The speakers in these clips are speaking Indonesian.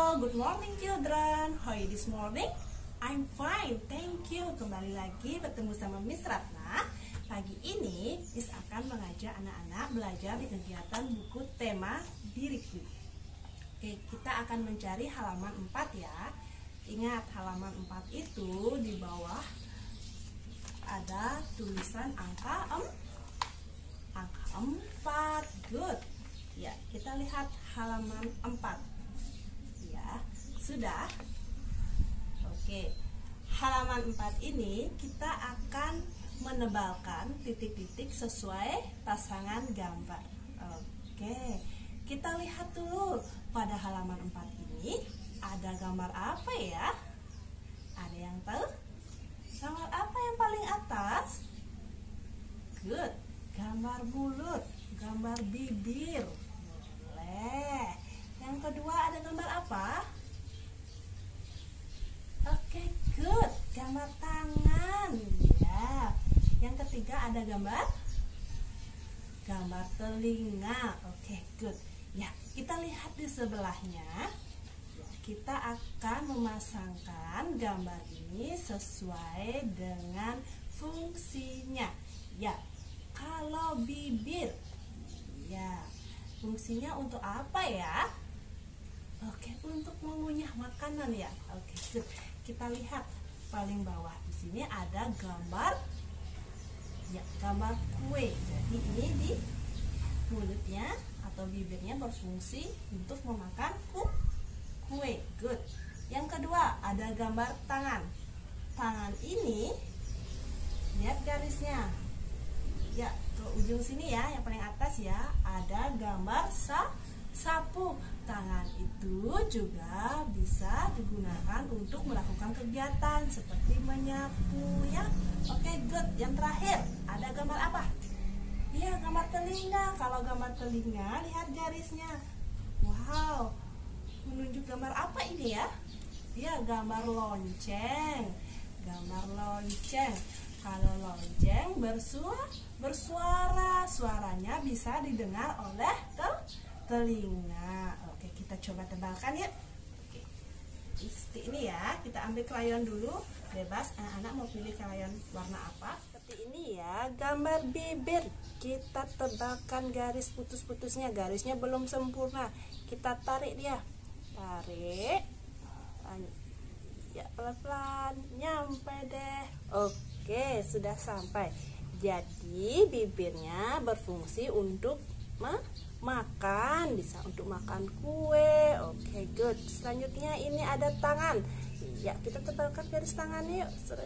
Good morning children. How are you this morning? I'm fine, thank you. Kembali lagi bertemu sama Miss Ratna. Pagi ini Miss akan mengajak anak-anak belajar di kegiatan buku tema diriku. Oke, kita akan mencari halaman 4 ya. Ingat, halaman 4 itu di bawah ada tulisan angka 4. Good. Ya, kita lihat halaman 4. Ya, sudah. Oke. Halaman 4 ini kita akan menebalkan titik-titik sesuai pasangan gambar. Oke. Kita lihat dulu pada halaman 4 ini ada gambar apa ya? Ada yang tahu? Gambar apa yang paling atas? Good. Gambar mulut, gambar bibir. Boleh. Yang kedua ada gambar apa? Oke, good. Gambar tangan. Ya. Yang ketiga ada gambar telinga. Oke, good. Ya, kita lihat di sebelahnya. Kita akan memasangkan gambar ini sesuai dengan fungsinya. Ya. Kalau bibir, ya, fungsinya untuk apa ya? Oke, untuk mengunyah makanan ya. Oke, good. Kita lihat paling bawah di sini ada gambar, ya, gambar kue. Jadi ini di mulutnya atau bibirnya berfungsi untuk memakan kue. Good. Yang kedua ada gambar tangan. Tangan ini, lihat garisnya. Ya, ke ujung sini ya, yang paling atas ya, ada gambar sapu. Tangan itu juga bisa digunakan untuk melakukan kegiatan seperti menyapu ya. Oke, good. Yang terakhir, ada gambar apa? Iya, gambar telinga. Kalau gambar telinga, lihat garisnya. Wow, menunjuk gambar apa ini ya? Iya, gambar lonceng. Gambar lonceng. Kalau lonceng bersuara, suaranya bisa didengar oleh telinga. Oke, kita coba tebalkan ya. Oke, seperti ini ya. Kita ambil krayon dulu, bebas. Anak-anak mau pilih krayon warna apa? Seperti ini ya, gambar bibir. Kita tebalkan garis putus-putusnya. Garisnya belum sempurna. Kita tarik dia. Tarik. Ya, pelan-pelan. Nyampe deh. Oke, sudah sampai. Jadi bibirnya berfungsi untuk makan, bisa untuk makan kue. Oke, good. Selanjutnya ini ada tangan. Ya, kita tebalkan garis tangan yuk.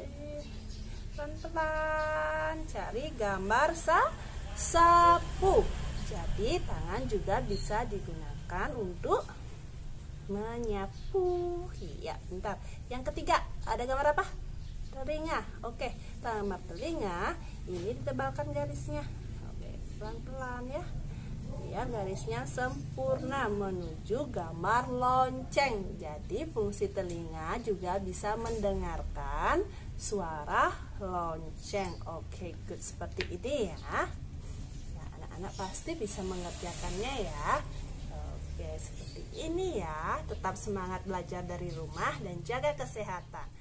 Pelan-pelan. Cari gambar sapu. Jadi tangan juga bisa digunakan untuk menyapu. Iya, bentar. Yang ketiga, ada gambar apa? Telinga. Oke, gambar telinga ini ditebalkan garisnya. Oke, pelan-pelan ya. Biar garisnya sempurna menuju gambar lonceng. Jadi fungsi telinga juga bisa mendengarkan suara lonceng. Oke, good. Seperti ini ya. Nah, anak-anak pasti bisa mengerjakannya ya. Oke, seperti ini ya. Tetap semangat belajar dari rumah dan jaga kesehatan.